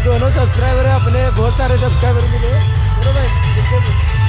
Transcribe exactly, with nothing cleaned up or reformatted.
दोनों सब्सक्राइबर है अपने, बहुत सारे सब्सक्राइबर मिले। चलो भाई।